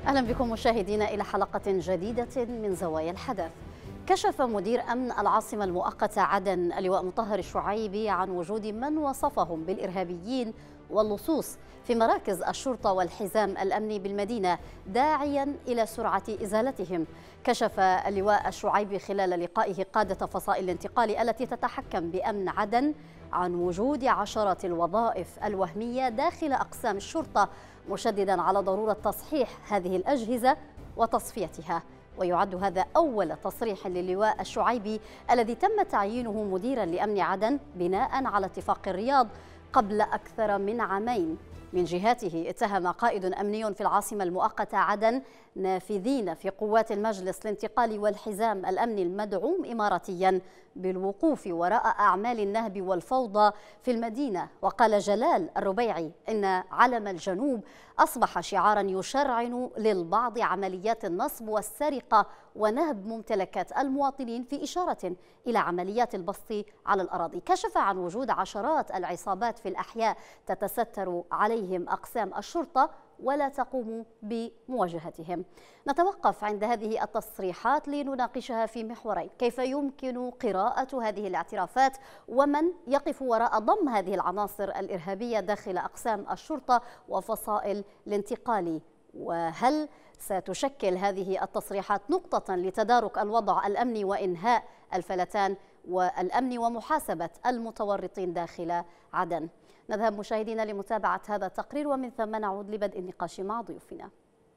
أهلا بكم مشاهدينا إلى حلقة جديدة من زوايا الحدث. كشف مدير أمن العاصمة المؤقتة عدن اللواء مطهر الشعيبي عن وجود من وصفهم بالإرهابيين واللصوص في مراكز الشرطة والحزام الأمني بالمدينة، داعيا إلى سرعة إزالتهم. كشف اللواء الشعيبي خلال لقائه قادة فصائل الانتقال التي تتحكم بأمن عدن عن وجود عشرات الوظائف الوهمية داخل أقسام الشرطة، مشددا على ضرورة تصحيح هذه الأجهزة وتصفيتها. ويعد هذا أول تصريح للواء الشعيبي الذي تم تعيينه مديرا لأمن عدن بناء على اتفاق الرياض قبل أكثر من عامين. من جهته اتهم قائد أمني في العاصمة المؤقتة عدن نافذين في قوات المجلس الانتقالي والحزام الأمني المدعوم إماراتيا بالوقوف وراء أعمال النهب والفوضى في المدينة. وقال جلال الربيعي إن علم الجنوب أصبح شعارا يشرعن للبعض عمليات النصب والسرقة ونهب ممتلكات المواطنين، في إشارة إلى عمليات البسط على الأراضي. كشف عن وجود عشرات العصابات في الأحياء تتستر عليهم أقسام الشرطة ولا تقوم بمواجهتهم. نتوقف عند هذه التصريحات لنناقشها في محورين: كيف يمكن قراءة هذه الاعترافات، ومن يقف وراء ضم هذه العناصر الإرهابية داخل أقسام الشرطة وفصائل الانتقال، وهل ستشكل هذه التصريحات نقطة لتدارك الوضع الأمني وإنهاء الفلتان والأمن ومحاسبة المتورطين داخل عدن. نذهب مشاهدينا لمتابعة هذا التقرير ومن ثم نعود لبدء النقاش مع ضيوفنا.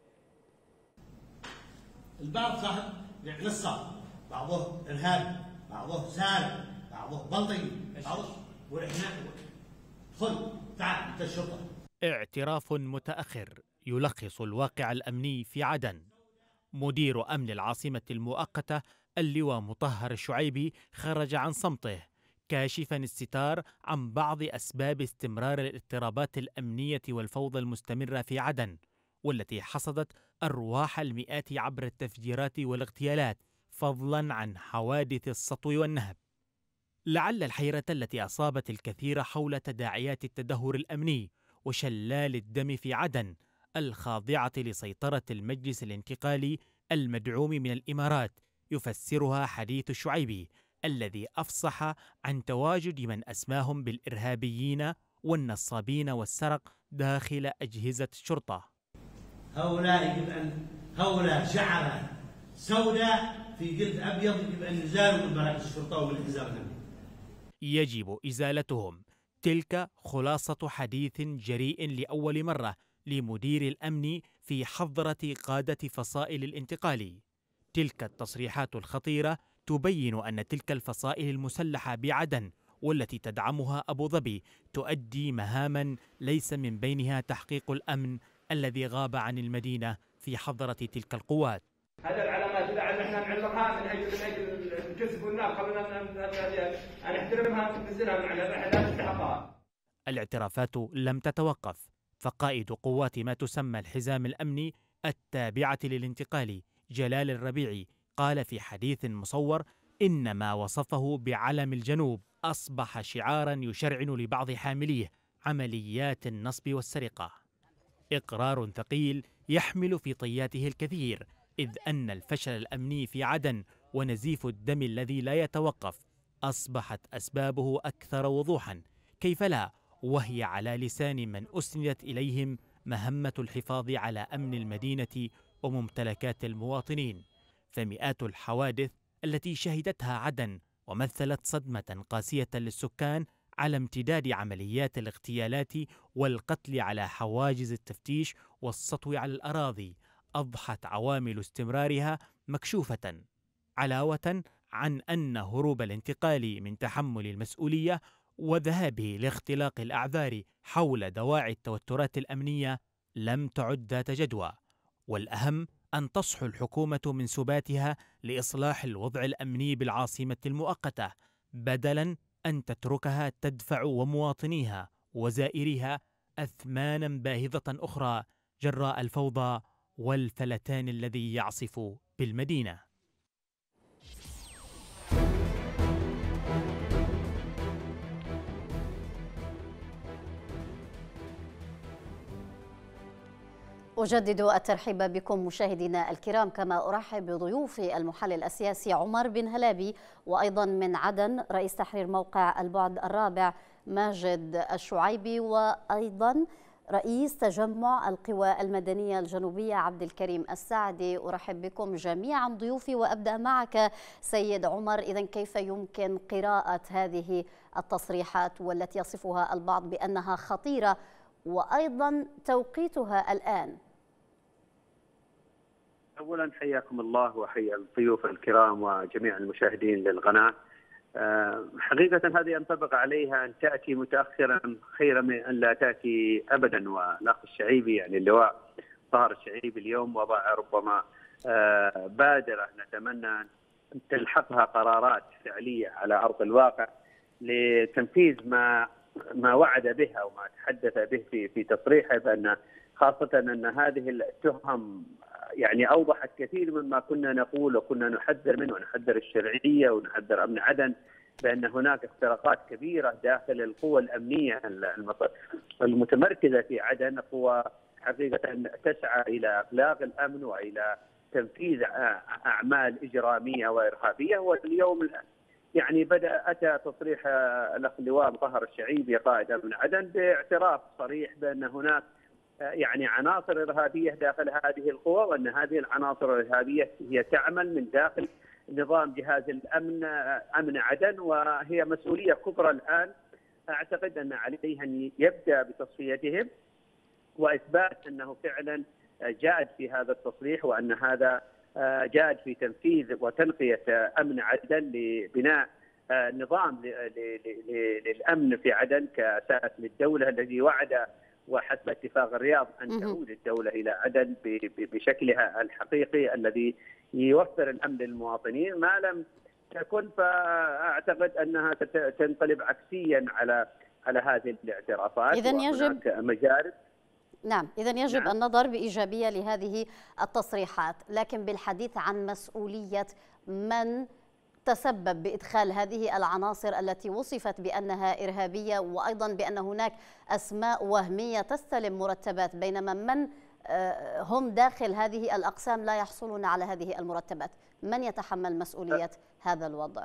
البعض صاحب نصاب، بعضه إرهابي، بعضه سارق، بعضه بلطجي، بعضه ونحن خذ تعال أنت الشرطة. اعتراف متأخر يلخص الواقع الأمني في عدن. مدير أمن العاصمة المؤقتة اللواء مطهر الشعيبي خرج عن صمته، كاشفا الستار عن بعض أسباب استمرار الاضطرابات الأمنية والفوضى المستمرة في عدن، والتي حصدت أرواح المئات عبر التفجيرات والاغتيالات، فضلا عن حوادث السطو والنهب. لعل الحيرة التي أصابت الكثير حول تداعيات التدهور الأمني وشلال الدم في عدن الخاضعة لسيطرة المجلس الانتقالي المدعوم من الإمارات يفسرها حديث الشعيبي الذي أفصح عن تواجد من أسماهم بالإرهابيين والنصابين والسرق داخل أجهزة الشرطة. هؤلاء شعرة سوداء في جلد أبيض، يجب أن يزالوا من مراكز الشرطة والحزام الأمني. يجب إزالتهم. تلك خلاصة حديث جريء لأول مرة لمدير الأمن في حضرة قادة فصائل الانتقال. تلك التصريحات الخطيرة تبين أن تلك الفصائل المسلحة بعدن والتي تدعمها أبو ظبي تؤدي مهاما ليس من بينها تحقيق الأمن الذي غاب عن المدينة في حضرة تلك القوات. هذه العلامات اللي احنا نعلقها من اجل الكسب والنار قبل ان نحترمها وننزلها معنا، لا تستحقها. الاعترافات لم تتوقف، فقائد قوات ما تسمى الحزام الأمني التابعة للانتقال جلال الربيعي قال في حديث مصور إن ما وصفه بعلم الجنوب أصبح شعارا يشرعن لبعض حامليه عمليات النصب والسرقة. إقرار ثقيل يحمل في طياته الكثير، إذ أن الفشل الأمني في عدن ونزيف الدم الذي لا يتوقف أصبحت أسبابه أكثر وضوحا، كيف لا وهي على لسان من أسندت إليهم مهمة الحفاظ على أمن المدينة وممتلكات المواطنين. فمئات الحوادث التي شهدتها عدن ومثلت صدمة قاسية للسكان على امتداد عمليات الاغتيالات والقتل على حواجز التفتيش والسطو على الأراضي أضحت عوامل استمرارها مكشوفة، علاوة عن أن هروب الانتقال من تحمل المسؤولية وذهابه لاختلاق الأعذار حول دواعي التوترات الأمنية لم تعد ذات جدوى. والأهم أن تصحو الحكومة من سباتها لإصلاح الوضع الأمني بالعاصمة المؤقتة، بدلاً أن تتركها تدفع ومواطنيها وزائريها أثماناً باهظة أخرى جراء الفوضى والفلتان الذي يعصف بالمدينة. أجدد الترحيب بكم مشاهدينا الكرام، كما أرحب بضيوفي المحلل السياسي عمر بن هلابي، وأيضا من عدن رئيس تحرير موقع البعد الرابع ماجد الشعيبي، وأيضا رئيس تجمع القوى المدنية الجنوبية عبد الكريم السعدي. أرحب بكم جميعا ضيوفي، وأبدأ معك سيد عمر. إذن كيف يمكن قراءة هذه التصريحات والتي يصفها البعض بأنها خطيرة، وأيضا توقيتها الآن؟ أولا حياكم الله وحيا الضيوف الكرام وجميع المشاهدين للقناة. حقيقة هذه ينطبق عليها أن تأتي متأخرا خيرا من أن لا تأتي أبدا. والأخ الشعيبي يعني اللواء طاهر الشعيبي اليوم وضع ربما بادرة نتمنى أن تلحقها قرارات فعلية على أرض الواقع لتنفيذ ما وعد به أو ما تحدث به في تصريحه، بأن خاصة أن هذه التهم يعني أوضحت كثير مما كنا نقول وكنا نحذر منه، ونحذر الشرعية ونحذر أمن عدن بأن هناك اختراقات كبيرة داخل القوى الأمنية المتمركزة في عدن، قوى حقيقة تسعى إلى إغلاق الأمن وإلى تنفيذ أعمال إجرامية وإرهابية. واليوم يعني أتى تصريح الأخ اللواء طاهر الشعيبي قائد أمن عدن باعتراف صريح بأن هناك يعني عناصر إرهابية داخل هذه القوى، وأن هذه العناصر الإرهابية هي تعمل من داخل نظام جهاز الأمن أمن عدن، وهي مسؤولية كبرى الآن أعتقد أن عليه أن يبدأ بتصفيتهم وإثبات أنه فعلا جاد في هذا التصريح، وأن هذا جاد في تنفيذ وتنقية أمن عدن لبناء نظام للأمن في عدن كأساس للدولة الذي وعد وحسب اتفاق الرياض أن تعود الدولة إلى عدن بشكلها الحقيقي الذي يوفر الأمن للمواطنين. ما لم تكن فأعتقد أنها تنقلب عكسيا على هذه الاعترافات. إذن يجب مجارب نعم، إذن يجب النظر بإيجابية لهذه التصريحات، لكن بالحديث عن مسؤولية من تسبب بإدخال هذه العناصر التي وصفت بأنها إرهابية، وأيضا بأن هناك أسماء وهمية تستلم مرتبات، بينما من هم داخل هذه الأقسام لا يحصلون على هذه المرتبات. من يتحمل مسؤولية هذا الوضع؟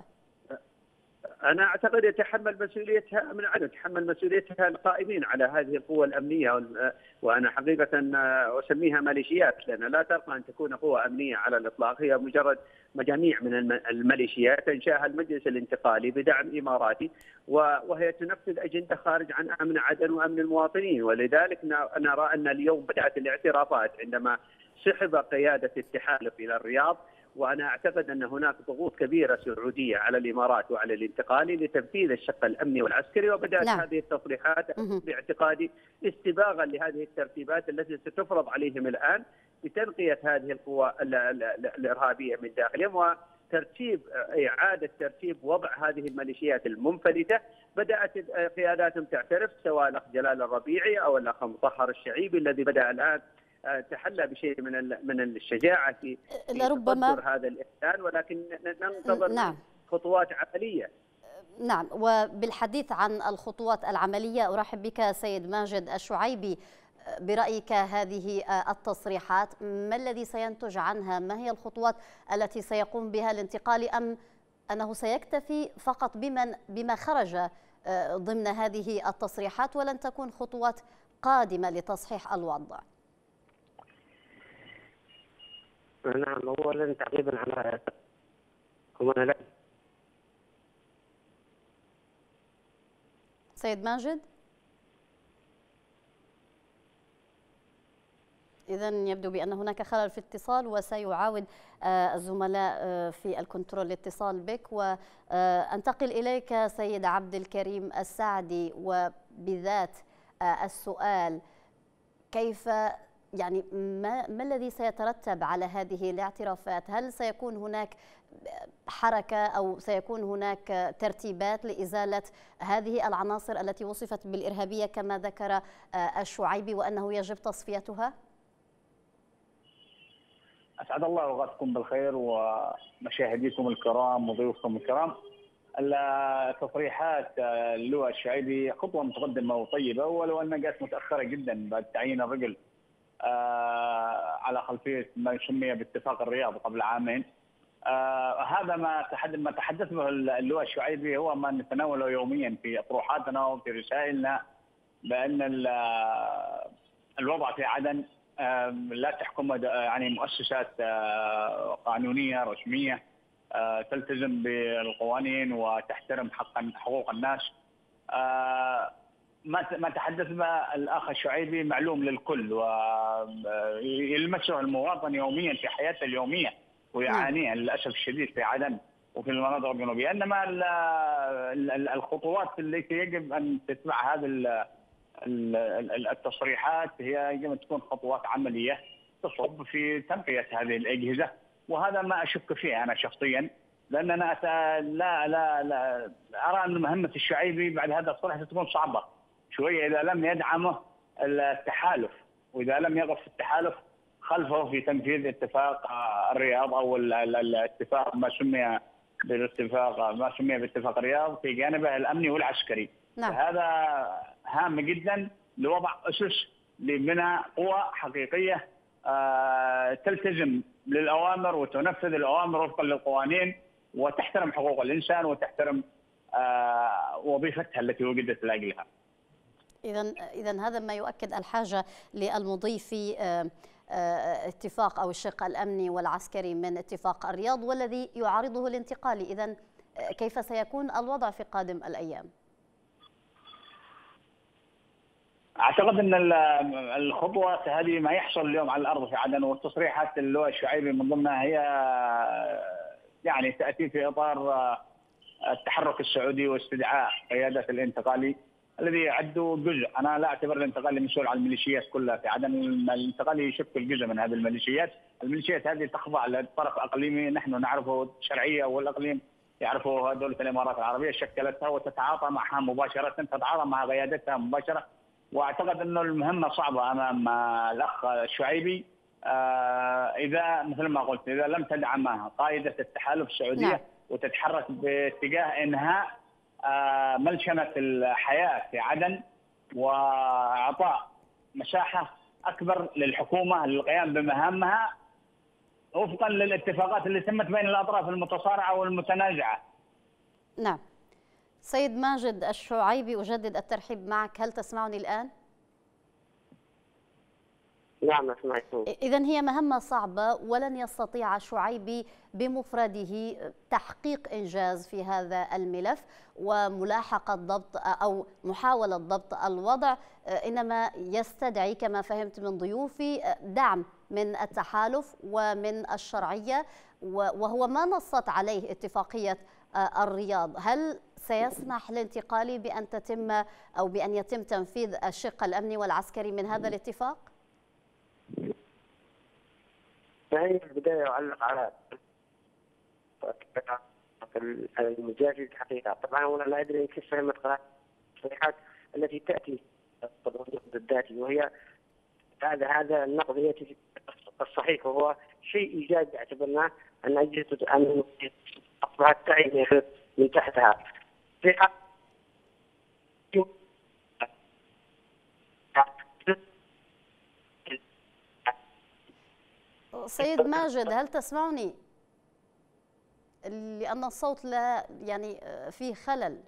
أنا أعتقد يتحمل مسؤوليتها من عدن، يتحمل مسؤوليتها القائمين على هذه القوى الأمنية، وأنا حقيقة أسميها ميليشيات، لأن لا ترقى أن تكون قوة أمنية على الإطلاق، هي مجرد مجاميع من الميليشيات أنشاها المجلس الانتقالي بدعم إماراتي، وهي تنفذ أجندة خارج عن أمن عدن وأمن المواطنين. ولذلك نرى أن اليوم بدأت الاعترافات عندما سحب قيادة التحالف إلى الرياض، وأنا أعتقد أن هناك ضغوط كبيرة سعودية على الإمارات وعلى الانتقالي لتنفيذ الشق الأمني والعسكري، وبدأت هذه التصريحات باعتقادي استباغا لهذه الترتيبات التي ستفرض عليهم الآن بتنقية هذه القوى الإرهابية من داخلهم، وترتيب إعادة ترتيب وضع هذه الميليشيات المنفلتة. بدأت قياداتهم تعترف، سواء الأخ جلال الربيعي أو الأخ مطهر الشعيبي الذي بدأ الآن تحلى بشيء من الشجاعة في تصدر هذا الإعلان، ولكن ننتظر خطوات عملية. نعم، وبالحديث عن الخطوات العملية أرحب بك سيد ماجد الشعيبي. برأيك هذه التصريحات ما الذي سينتج عنها؟ ما هي الخطوات التي سيقوم بها الانتقالي، أم أنه سيكتفي فقط بما خرج ضمن هذه التصريحات ولن تكون خطوات قادمة لتصحيح الوضع؟ نعم، أولا تعقيبا على سيد ماجد. إذن يبدو بأن هناك خلل في الاتصال، وسيعاود الزملاء في الكنترول الاتصال بك. وأنتقل إليك سيد عبد الكريم السعدي، وبذات السؤال كيف يعني ما الذي سيترتب على هذه الاعترافات؟ هل سيكون هناك حركة أو سيكون هناك ترتيبات لإزالة هذه العناصر التي وصفت بالإرهابية كما ذكر الشعيبي وأنه يجب تصفيتها؟ أسعد الله أوقاتكم بالخير ومشاهديكم الكرام وضيوفكم الكرام. التصريحات اللواء الشعيبي خطوة متقدمة وطيبة، ولو أنها جاءت متأخرة جدا بعد تعيين الرجل على خلفيه ما يسمى باتفاق الرياض قبل عامين. هذا ما تحدث به اللواء الشعيبي هو ما نتناوله يوميا في اطروحاتنا وفي رسائلنا، بان الوضع في عدن لا تحكم يعني مؤسسات قانونيه رسميه تلتزم بالقوانين وتحترم حقوق الناس. ما تحدث به الاخ الشعيبي معلوم للكل ويلمسه المواطن يوميا في حياته اليوميه ويعانيها للاسف الشديد في عدن وفي المناطق الجنوبيه. انما الخطوات التي يجب ان تتبع هذه التصريحات هي يجب ان تكون خطوات عمليه تصب في تنقيه هذه الاجهزه، وهذا ما اشك فيه انا شخصيا، لاننا لا ارى ان مهمه الشعيبي بعد هذا الصراحه تكون صعبه شويه اذا لم يدعمه التحالف، واذا لم يقف التحالف خلفه في تنفيذ اتفاق الرياض او الاتفاق ما سمي باتفاق الرياض في جانبه الامني والعسكري. نعم. هذا هام جدا لوضع اسس لبناء قوى حقيقيه تلتزم للاوامر وتنفذ الاوامر وفقا للقوانين وتحترم حقوق الانسان وتحترم وظيفتها التي وجدت لاجلها. إذا هذا ما يؤكد الحاجة للمضي في اتفاق أو الشق الأمني والعسكري من اتفاق الرياض والذي يعارضه الانتقالي. إذا كيف سيكون الوضع في قادم الأيام؟ اعتقد ان الخطوات هذه ما يحصل اليوم على الارض في عدن والتصريحات اللواء الشعيبي من ضمنها هي يعني تاتي في اطار التحرك السعودي واستدعاء قياده الانتقالي الذي يعد جزء. انا لا اعتبر الانتقالي مسؤول عن الميليشيات كلها في عدن، الانتقالي يشكل جزء من هذه الميليشيات. الميليشيات هذه تخضع لطرف اقليمي نحن نعرفه الشرعيه والاقليم يعرفه دوله الامارات العربيه شكلتها وتتعاطى معها مباشره، تتعاطى مع قيادتها مباشره. واعتقد انه المهمه صعبه امام الاخ الشعيبي اذا مثل ما قلت اذا لم تدعمها قائده التحالف السعوديه. نعم. وتتحرك باتجاه انهاء ملشنه الحياه في عدن واعطاء مساحه اكبر للحكومه للقيام بمهامها وفقا للاتفاقات اللي تمت بين الاطراف المتصارعه والمتنازعه. نعم. سيد ماجد الشعيبي، أجدد الترحيب معك، هل تسمعني الآن؟ نعم أسمعكم. إذن هي مهمة صعبة ولن يستطيع الشعيبي بمفرده تحقيق إنجاز في هذا الملف وملاحقة ضبط أو محاولة ضبط الوضع، إنما يستدعي كما فهمت من ضيوفي دعم من التحالف ومن الشرعية، وهو ما نصت عليه اتفاقية الرياض. هل سيسمح الانتقالي بأن تتم أو بأن يتم تنفيذ الشق الأمني والعسكري من هذا الاتفاق؟ فهي في البداية أعلق على المجازي الحقيقة. طبعا أنا لا أدري كيف فهمت التصريحات التي تأتي الذاتي، وهي هذا النقد يأتي الصحيح وهو شيء إيجابي اعتبرناه أن أجهزة الأمن أصبحت تعي من تحتها. سيد ماجد هل تسمعني؟ لأن الصوت لا يعني فيه خلل.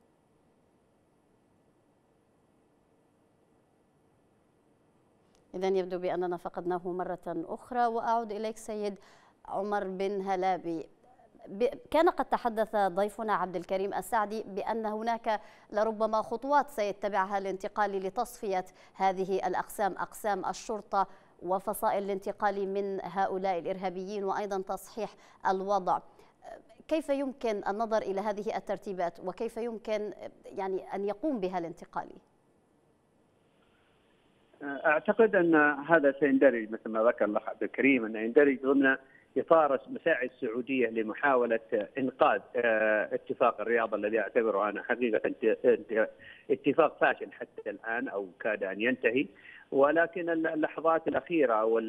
إذن يبدو بأننا فقدناه مرة أخرى، وأعود إليك سيد عمر بن هلابي. كان قد تحدث ضيفنا عبد الكريم السعدي بأن هناك لربما خطوات سيتبعها الانتقالي لتصفية هذه الأقسام، أقسام الشرطة وفصائل الانتقال من هؤلاء الإرهابيين، وأيضا تصحيح الوضع. كيف يمكن النظر إلى هذه الترتيبات وكيف يمكن يعني أن يقوم بها الانتقالي؟ أعتقد أن هذا سيندرج مثل ما ذكر الأخ عبد الكريم، أنه يندرج ضمن إطار مساعي السعودية لمحاولة إنقاذ اتفاق الرياض الذي أعتبره أنا حقيقة اتفاق فاشل حتى الآن أو كاد أن ينتهي. ولكن اللحظات الأخيرة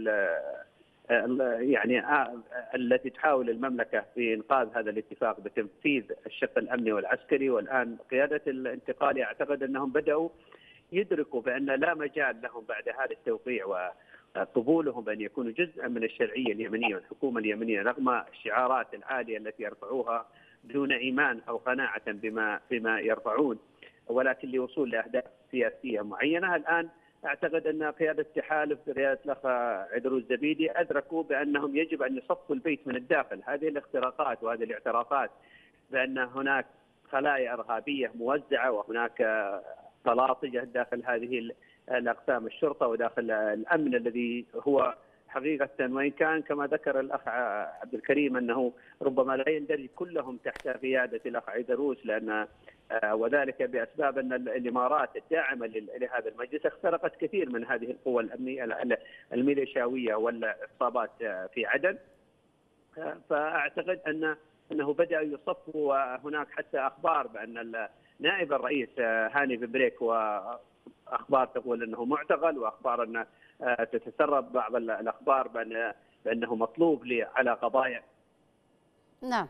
يعني التي تحاول المملكة في إنقاذ هذا الاتفاق بتنفيذ الشق الأمني والعسكري، والآن قيادة الانتقالي أعتقد أنهم بدأوا يدركوا بأن لا مجال لهم بعد هذا التوقيع قبولهم بأن يكونوا جزءا من الشرعية اليمنية والحكومة اليمنية رغم الشعارات العالية التي يرفعوها دون إيمان أو قناعة بما يرفعون، ولكن لوصول لأهداف سياسية معينة. الآن أعتقد أن قيادة التحالف بقيادة الأخ عيدروس الزبيدي أدركوا بأنهم يجب أن يصفوا البيت من الداخل. هذه الاختراقات وهذه الاعترافات بأن هناك خلايا إرهابية موزعة وهناك طلاطجة داخل هذه الأقسام الشرطة وداخل الأمن الذي هو حقيقة، وإن كان كما ذكر الأخ عبد الكريم أنه ربما لا يندرج كلهم تحت قيادة الأخ عيدروس، لأن وذلك بأسباب أن الإمارات الداعمة لهذا المجلس اخترقت كثير من هذه القوى الأمنية الميليشياوية والعصابات في عدن. فأعتقد أنه بدأ يصف، وهناك حتى أخبار بأن نائب الرئيس هاني ببريك وأخبار تقول أنه معتقل، وأخبار أن تتسرب بعض الأخبار بأنه مطلوب على قضايا. نعم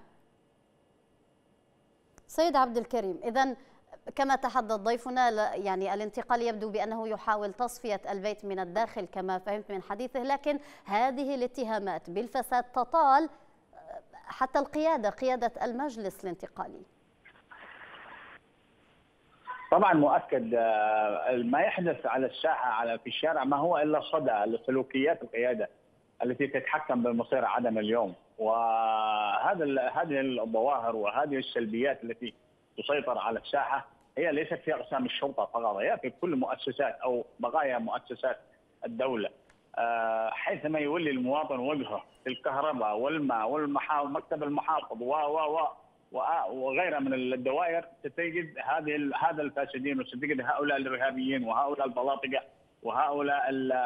سيد عبد الكريم، إذن كما تحدث ضيفنا يعني الانتقال يبدو بأنه يحاول تصفية البيت من الداخل كما فهمت من حديثه، لكن هذه الاتهامات بالفساد تطال حتى قيادة المجلس الانتقالي. طبعا مؤكد ما يحدث على الساحة في الشارع ما هو إلا صدى لسلوكيات القيادة التي تتحكم بمصير عدن اليوم، هذه الظواهر وهذه السلبيات التي تسيطر على الساحة هي ليست في أقسام الشرطة فقط، هي في كل مؤسسات أو بقايا مؤسسات الدولة، حيثما يولي المواطن وجهه في الكهرباء والماء ومكتب المحافظ وغيرها من الدوائر، ستجد هذا الفاسدين، وستجد هؤلاء الارهابيين وهؤلاء البلاطجة وهؤلاء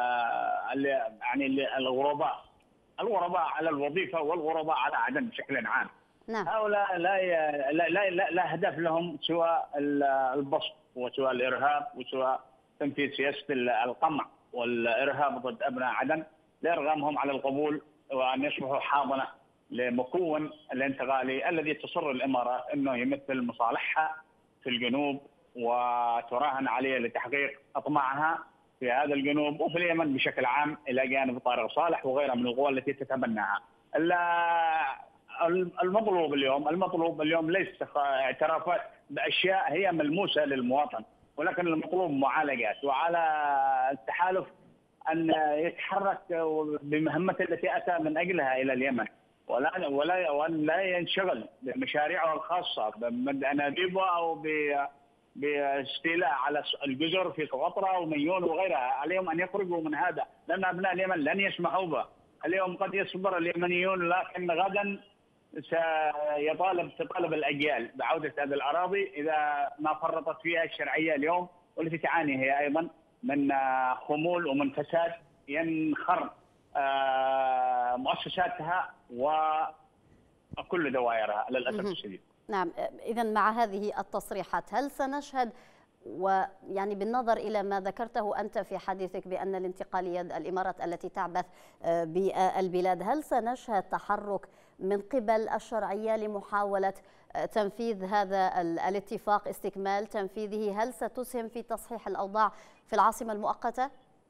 يعني الغرباء على الوظيفه والغرباء على عدن بشكل عام. نعم. هؤلاء لا هدف لهم سوى البسط وسوى الارهاب وسوى تنفيذ سياسه القمع والارهاب ضد ابناء عدن لارغامهم على القبول وان يصبحوا حاضنه لمكون الانتقالي الذي تصر الامارات انه يمثل مصالحها في الجنوب وتراهن عليه لتحقيق اطماعها في هذا الجنوب وفي اليمن بشكل عام الى جانب طارق صالح وغيرها من القوى التي تتبناها. المطلوب اليوم ليس اعترافات باشياء هي ملموسه للمواطن، ولكن المطلوب معالجات، وعلى التحالف ان يتحرك بمهمته التي اتى من اجلها الى اليمن، وان لا ينشغل بمشاريعه الخاصه بانابيبه او باستيلاء على الجزر في سقطرى وميون وغيرها. عليهم ان يخرجوا من هذا، لان ابناء اليمن لن يسمحوا به. اليوم قد يصبر اليمنيون، لكن غدا تطالب الاجيال بعوده هذه الاراضي اذا ما فرطت فيها الشرعيه اليوم، والتي تعاني هي ايضا من خمول ومن فساد ينخر مؤسساتها وكل دوائرها للاسف الشديد. نعم، إذا مع هذه التصريحات هل سنشهد، ويعني بالنظر إلى ما ذكرته أنت في حديثك بأن الانتقالية الإمارات التي تعبث بالبلاد، هل سنشهد تحرك من قبل الشرعية لمحاولة تنفيذ هذا الاتفاق، استكمال تنفيذه؟ هل ستسهم في تصحيح الأوضاع في العاصمة المؤقتة؟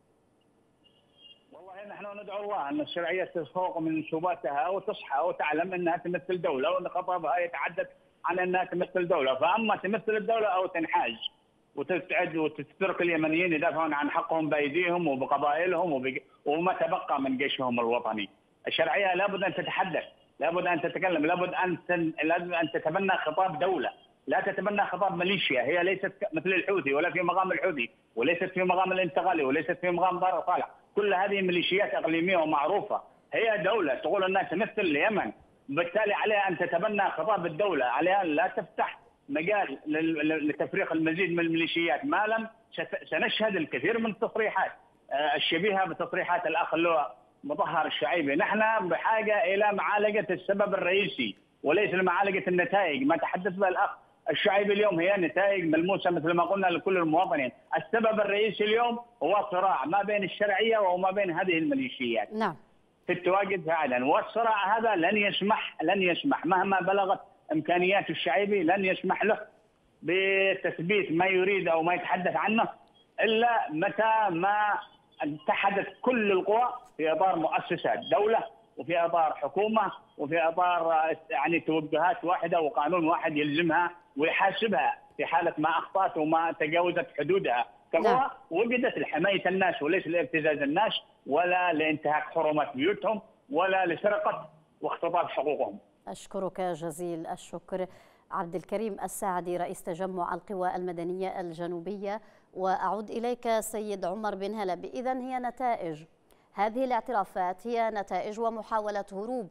والله نحن ندعو الله أن الشرعية تفوق من سباتها وتصحى وتعلم أنها تمثل دولة، وأن خطابها يتحدث عن أنها تمثل دولة، فأما تمثل الدولة أو تنحاز وتستعد وتترك اليمنيين يدافعون عن حقهم بأيديهم وبقبائلهم وما تبقى من جيشهم الوطني. الشرعية لابد أن تتحدث، لابد أن تتكلم، لابد أن تتبنى خطاب دولة، لا تتبنى خطاب ميليشيا. هي ليست مثل الحوثي ولا في مقام الحوثي، وليست في مقام الانتقالي، وليست في مقام طارق صالح. كل هذه ميليشيات إقليمية ومعروفة. هي دولة تقول أنها تمثل اليمن، بالتالي عليها أن تتبنى خطاب الدولة، عليها لا تفتح مجال لتفريق المزيد من الميليشيات. ما لم سنشهد الكثير من التصريحات الشبيهة بتصريحات الأخ اللواء مطهر الشعيبي. نحن بحاجة إلى معالجة السبب الرئيسي وليس لمعالجة النتائج. ما تحدث به الأخ الشعيبي اليوم هي نتائج ملموسة مثل ما قلنا لكل المواطنين. السبب الرئيسي اليوم هو صراع ما بين الشرعية وما بين هذه الميليشيات. نعم. في التواجد في عدن، والصراع هذا لن يسمح مهما بلغت إمكانيات الشعيبي، لن يسمح له بتثبيت ما يريد أو ما يتحدث عنه إلا متى ما أن اتحدت كل القوى في إطار مؤسسات دولة وفي إطار حكومة وفي إطار يعني توجهات واحدة وقانون واحد يلزمها ويحاسبها في حالة ما أخطأت وما تجاوزت حدودها كقوى وجدت لحماية الناس وليس لابتزاز الناس ولا لانتهاك حرمات بيوتهم ولا لسرقة واختطاف حقوقهم. أشكرك جزيل الشكر عبد الكريم الساعدي رئيس تجمع القوى المدنية الجنوبية. وأعود إليك سيد عمر بن هلبي، إذن هي نتائج هذه الاعترافات هي نتائج ومحاولة هروب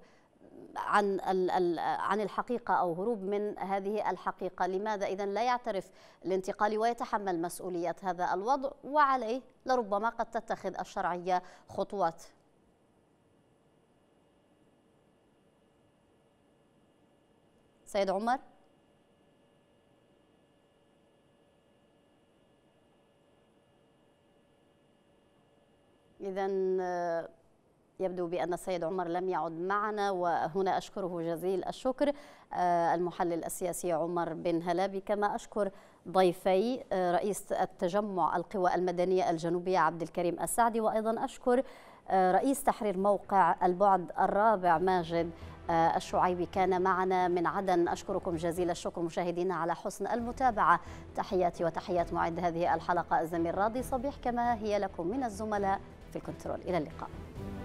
عن الحقيقة أو هروب من هذه الحقيقة. لماذا إذن لا يعترف الانتقالي ويتحمل مسؤولية هذا الوضع، وعليه لربما قد تتخذ الشرعية خطوات؟ سيد عمر. إذن يبدو بأن السيد عمر لم يعد معنا، وهنا أشكره جزيل الشكر المحلل السياسي عمر بن هلبي، كما أشكر ضيفي رئيس التجمع القوى المدنية الجنوبية عبد الكريم الساعدي، وأيضا أشكر رئيس تحرير موقع البعد الرابع ماجد الشعيبي كان معنا من عدن. أشكركم جزيل الشكر مشاهدينا على حسن المتابعة. تحياتي وتحيات معد هذه الحلقة الزميل راضي صبيح، كما هي لكم من الزملاء في الكنترول. إلى اللقاء.